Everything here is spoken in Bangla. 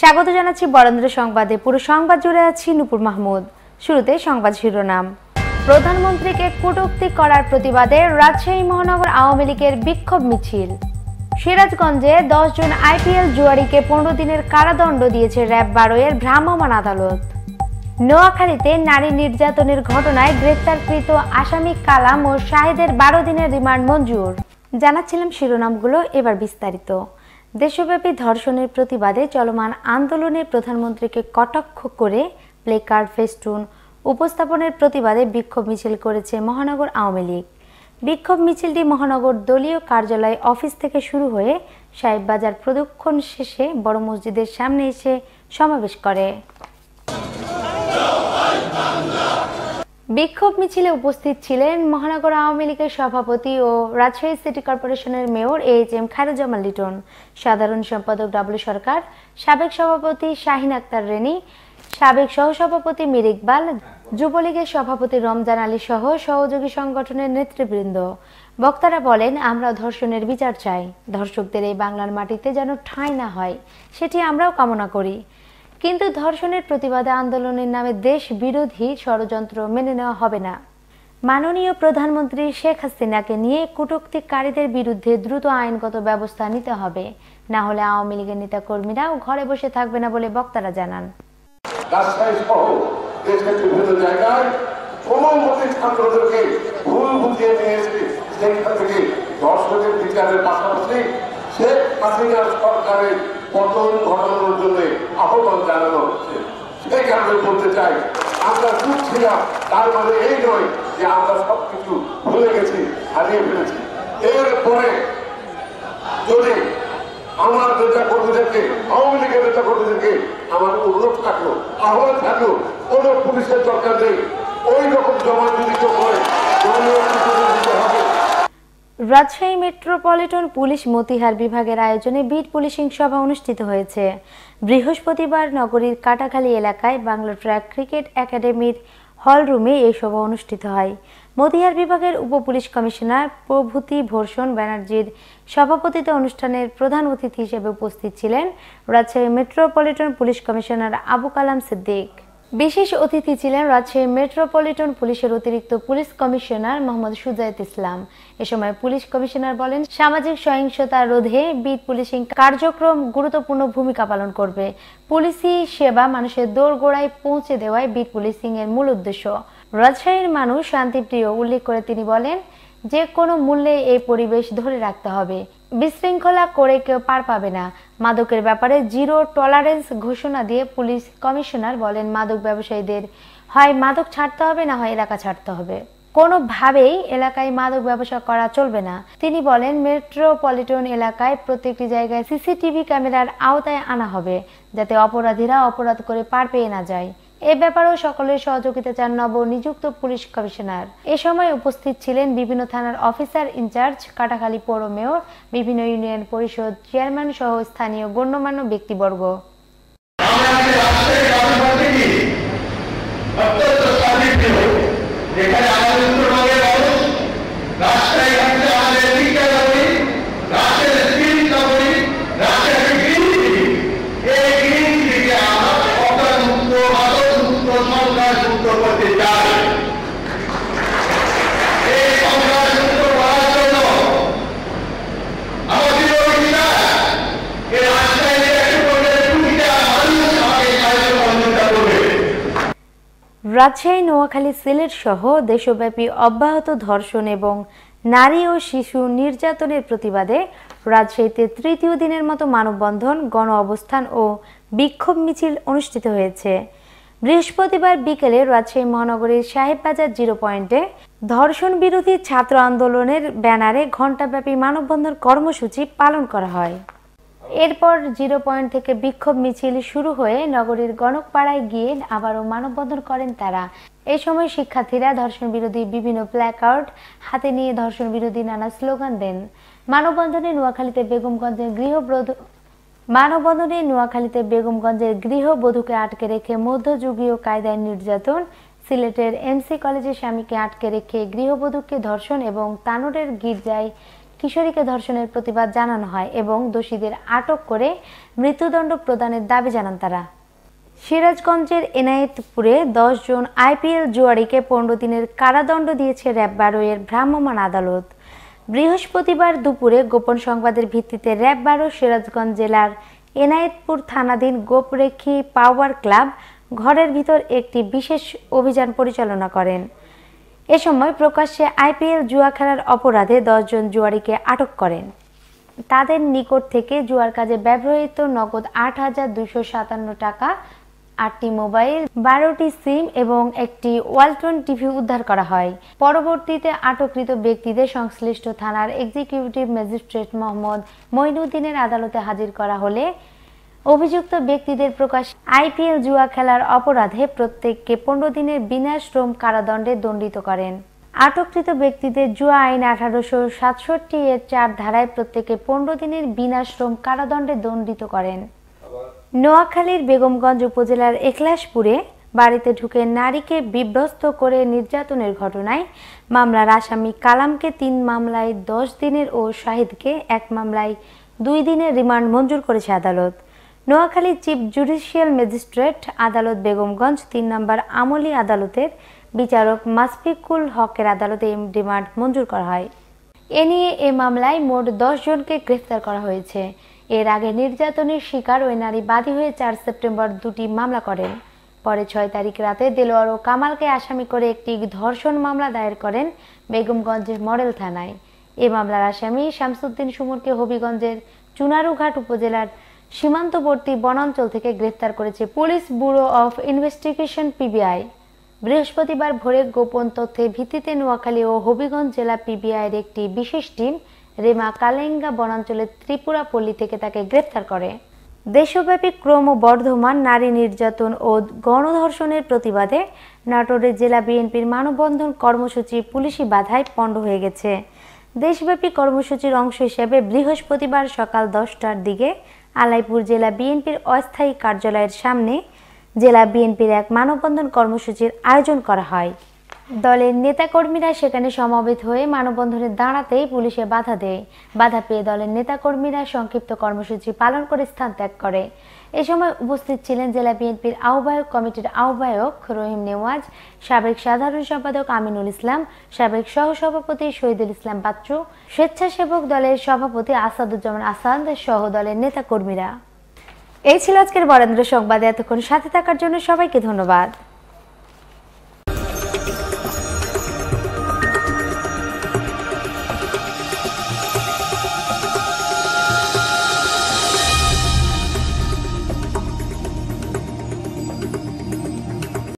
স্বাগত জানাচ্ছি বরেন্দ্র সংবাদে। পুরো সংবাদ জুড়ে আছি নূপুর মাহমুদ। শুরুতে সংবাদ শিরোনাম। প্রধানমন্ত্রীকে কটূক্তি করার প্রতিবাদে রাজশাহী মহানগর আওয়ামী লীগের বিক্ষোভ মিছিল। সিরাজগঞ্জে 10 জন আইপিএল জুয়ারিকে 15 দিনের কারাদণ্ড দিয়েছে র্যাব 12 এর ভ্রাম্যমাণ আদালত। নোয়াখালীতে নারী নির্যাতনের ঘটনায় গ্রেফতারকৃত আসামি কালাম ও শাহিদের 12 দিনের রিমান্ড মঞ্জুর। জানাচ্ছিলাম শিরোনামগুলো, এবার বিস্তারিত। দেশব্যাপী ধর্ষণের প্রতিবাদে চলমান আন্দোলনে প্রধানমন্ত্রীকে কটাক্ষ করে প্লেকার্ড ফেস্টুন উপস্থাপনের প্রতিবাদে বিক্ষোভ মিছিল করেছে মহানগর আওয়ামী লীগ। বিক্ষোভ মিছিলটি মহানগর দলীয় কার্যালয় অফিস থেকে শুরু হয়ে সাহেববাজার প্রদক্ষিণ শেষে বড় মসজিদের সামনে এসে সমাবেশ করে। বিক্ষোভ মিছিলে উপস্থিত ছিলেন মহানগর আওয়ামী লীগের সভাপতি ও রাজশাহী সিটি কর্পোরেশনের মেয়র এইচ.এম. খায়রুজ্জামান লিটন, সাধারণ সম্পাদক ডাবলু সরকার, সাবেক সভাপতি শাহিন আক্তার রেনী, সাবেক সহসভাপতি মীর ইকবাল, যুবলীগের সভাপতি রমজান আলী সহ সহযোগী সংগঠনের নেতৃবৃন্দ। বক্তারা বলেন, আমরা ধর্ষণের বিচার চাই। ধর্ষকদের এই বাংলার মাটিতে যেন ঠাঁই না হয়, সেটি আমরাও কামনা করি। কিন্তু ধর্ষণের প্রতিবাদে আন্দোলনের নামে দেশ বিরোধী ষড়যন্ত্র মেনে নেওয়া হবে না। মাননীয় প্রধানমন্ত্রী শেখ হাসিনাকে নিয়ে কটূক্তিকারীদের বিরুদ্ধে দ্রুত আইনগত ব্যবস্থা নিতে হবে, না হলে আওয়ামী লীগের নেতাকর্মীরাও ঘরে বসে থাকবে না বলে বক্তারা জানান। রাজশাহী সহ দেশের বিভিন্ন জায়গায় সমমতি ছাত্রদেরকে ভুল বুঝিয়ে নিয়ে এসে সেখান থেকে ধর্ষণের বিচারের পাশাপাশি শেখ হাসিনার সরকারের পতন ঘটানোর জন্য আহ্বান জানানো হচ্ছে। সেই কারণে বলতে চাই, আমরা চুপ ছিলাম তার মানে এই নয় যে আমরা সবকিছু ভুলে গেছি, হারিয়ে ফেলেছি। এরপরে যদি আমার নেতা কর্মীদেরকে, আওয়ামী লীগের নেতা কর্মীদেরকে আমার অনুরোধ থাকলো, আহ্বান থাকলো, কোন পুলিশের দরকার নেই। ওই রকম জমা যদি কেউ করে হবে। রাজশাহী মেট্রোপলিটন পুলিশ মতিহার বিভাগের আয়োজনে বিট পুলিশিং সভা অনুষ্ঠিত হয়েছে। বৃহস্পতিবার নগরীর কাটাখালী এলাকায় বাংলা ট্র্যাক ক্রিকেট একাডেমির হলরুমে এই সভা অনুষ্ঠিত হয়। মতিহার বিভাগের উপ পুলিশ কমিশনার প্রভূতি ভূষণ ব্যানার্জির সভাপতিত্বে অনুষ্ঠানের প্রধান অতিথি হিসেবে উপস্থিত ছিলেন Rajshahi metropolitan police commissioner Abu Kalam Siddique. বিশেষ অতিথি ছিলেন রাজশাহী মেট্রোপলিটন পুলিশের অতিরিক্ত পুলিশ কমিশনার মোহাম্মদ সুজায়েত ইসলাম। এ সময় পুলিশ কমিশনার বলেন, সামাজিক সহিংসতা রোধে বিট পুলিশিং কার্যক্রম গুরুত্বপূর্ণ ভূমিকা পালন করবে। পুলিশি সেবা মানুষের দোরগোড়ায় পৌঁছে দেওয়াই বিট পুলিশিং এর মূল উদ্দেশ্য। রাজশাহীর মানুষ শান্তিপ্রিয় উল্লেখ করে তিনি বলেন, যে কোনো মূল্যে এই পরিবেশ ধরে রাখতে হবে। বিশৃঙ্খলা করে কেউ পার পাবে না। মাদকের ব্যাপারে জিরো টলারেন্স ঘোষণা দিয়ে পুলিশ কমিশনার বলেন, মাদক ব্যবসায়ীদের হয় মাদক ছাড়তে হবে, না হয় এলাকা ছাড়তে হবে। কোনোভাবেই এলাকায় মাদক ব্যবসা করা চলবে না। তিনি বলেন, মেট্রোপলিটন এলাকায় প্রত্যেকটি জায়গায় সিসিটিভি ক্যামেরার আওতায় আনা হবে, যাতে অপরাধীরা অপরাধ করে পার পেয়ে না যায়। এ ব্যাপারেও সকলের সহযোগিতা চান নবনিযুক্ত পুলিশ কমিশনার। এ সময় উপস্থিত ছিলেন বিভিন্ন থানার অফিসার ইনচার্জ, কাটাখালী পৌর মেয়র, বিভিন্ন ইউনিয়ন পরিষদ চেয়ারম্যান সহ স্থানীয় গণ্যমান্য ব্যক্তিবর্গ। রাজশাহী, নোয়াখালী, সিলেট সহ দেশব্যাপী অব্যাহত ধর্ষণ এবং নারী ও শিশু নির্যাতনের প্রতিবাদে রাজশাহীতে তৃতীয় দিনের মতো মানববন্ধন, গণ অবস্থান ও বিক্ষোভ মিছিল অনুষ্ঠিত হয়েছে। বৃহস্পতিবার বিকেলে রাজশাহী মহানগরীর সাহেববাজার জিরো পয়েন্টে ধর্ষণ বিরোধী ছাত্র আন্দোলনের ব্যানারে ঘণ্টাব্যাপী মানববন্ধন কর্মসূচি পালন করা হয়। এরপর জিরো পয়েন্ট থেকে বিক্ষোভ মিছিল শুরু হয়ে নগরীর গণকপাড়ায় গিয়ে আবারও মানববন্ধন করেন তারা। এই সময় শিক্ষার্থীরা ধর্ষণ বিরোধী বিভিন্ন প্ল্যাকার্ড হাতে নিয়ে ধর্ষণ বিরোধী নানা স্লোগান দেন। মানববন্ধনে নোয়াখালীতে বেগমগঞ্জের গৃহবধূকে আটকে রেখে মধ্যযুগীয় কায়দায় নির্যাতন, সিলেটের এমসি কলেজের স্বামীকে আটকে রেখে গৃহবধূকে ধর্ষণ এবং তানোরের গির্জায় কিশোরীকে ধর্ষণের প্রতিবাদ জানানো হয় এবং দোষীদের আটক করে মৃত্যুদণ্ড প্রদানের দাবি জানান তারা। সিরাজগঞ্জের এনায়েতপুরে 10 জন আইপিএল জুয়াড়িকে 15 দিনের কারাদণ্ড দিয়েছে র‍্যাব 12 এর ভ্রাম্যমাণ আদালত। বৃহস্পতিবার দুপুরে গোপন সংবাদের ভিত্তিতে র‍্যাব 12 সিরাজগঞ্জ জেলার এনায়েতপুর থানাধীন গোপরেখি পাওয়ার ক্লাব ঘরের ভিতর একটি বিশেষ অভিযান পরিচালনা করেন। এ সময় প্রকাশ্যে আইপিএল জুয়া খেলার অপরাধে 10 জন জুয়াড়িকে আটক করেন। তাদের নিকট থেকে জুয়ার কাজে ব্যবহৃত নগদ 8,257 টাকা, 8টি মোবাইল, 12টি সিম এবং একটি ওয়ালটন টিভি উদ্ধার করা হয়। পরবর্তীতে আটককৃত ব্যক্তিদের সংশ্লিষ্ট থানার এক্সিকিউটিভ ম্যাজিস্ট্রেট মোহাম্মদ মঈনুদ্দিনের আদালতে হাজির করা হলে অভিযুক্ত ব্যক্তিদের প্রকাশ্যে আইপিএল জুয়া খেলার অপরাধে প্রত্যেককে 15 দিনের বিনাশ্রম কারাদণ্ডে দণ্ডিত করেন। আটককৃত ব্যক্তিদের জুয়া আইন 1867 এর 4 ধারায় প্রত্যেকে 15 দিনের বিনাশ্রম কারাদণ্ডে দণ্ডিত করেন। নোয়াখালীর বেগমগঞ্জ উপজেলার এখলাসপুরে বাড়িতে ঢুকে নারীকে বিভ্রস্ত করে নির্যাতনের ঘটনায় মামলার আসামি কালামকে 3 মামলায় 10 দিনের ও শাহিদকে 1 মামলায় 2 দিনের রিমান্ড মঞ্জুর করেছে আদালত। নোয়াখালী চিফ জুডিশিয়াল ম্যাজিস্ট্রেট আদালত বেগমগঞ্জ 3 নম্বর আমলি আদালতের বিচারক মাসফিকুল হকের আদালতে রিমান্ড মঞ্জুর করা হয়। এ নিয়ে এ মামলায় মোট 10 জনকে গ্রেফতার করা হয়েছে। এর আগে নির্যাতনের শিকার ওই নারী বাদী হয়ে 4 সেপ্টেম্বর 2টি মামলা করেন। পরে 6 তারিখ রাতে দেলোয়ার ও কামালকে আসামি করে একটি ধর্ষণ মামলা দায়ের করেন বেগমগঞ্জের মডেল থানায়। এ মামলার আসামি শামসুদ্দিন সুমনকে হবিগঞ্জের চুনারুঘাট উপজেলার সীমান্তবর্তী বনাঞ্চল থেকে গ্রেফতার করেছে police bureau of investigation PBI. বৃহস্পতিবার ভোরে গোপন তথ্যের ভিত্তিতে নোয়াখালী ও হবিগঞ্জ জেলা পিবিআইয়ের একটি বিশেষ টিম রেমা কালেঙ্গা বনাঞ্চলের ত্রিপুরা পল্লী থেকে তাকে গ্রেফতার করে। দেশব্যাপী ক্রমবর্ধমান নারী নির্যাতন ও গণধর্ষণের প্রতিবাদে নাটোরের জেলা বিএনপির মানববন্ধন কর্মসূচি পুলিশি বাধায় পণ্ড হয়ে গেছে। দেশব্যাপী কর্মসূচির অংশ হিসেবে বৃহস্পতিবার সকাল 10টার দিকে আলাইপুর জেলা বিএনপির অস্থায়ী কার্যালয়ের সামনে জেলা বিএনপির এক মানববন্ধন কর্মসূচির আয়োজন করা হয়। দলের নেতাকর্মীরা সেখানে সমবেত হয়ে মানববন্ধনে দাঁড়াতেই পুলিশে বাধা দেয়। বাধা পেয়ে দলের নেতাকর্মীরা সংক্ষিপ্ত কর্মসূচি পালন করে স্থান ত্যাগ করে। এ সময় উপস্থিত ছিলেন জেলা বিএনপির আহ্বায়ক কমিটির আহ্বায়ক রহিম নেওয়াজ, সাবেক সাধারণ সম্পাদক আমিনুল ইসলাম, সাবেক সহসভাপতি শহীদুল ইসলাম বাচ্চু, স্বেচ্ছাসেবক দলের সভাপতি আসাদুজ্জামান আসাদ সহ দলের নেতাকর্মীরা। এই ছিল আজকের বরেন্দ্র সংবাদে। এতক্ষণ সাথে থাকার জন্য সবাইকে ধন্যবাদ।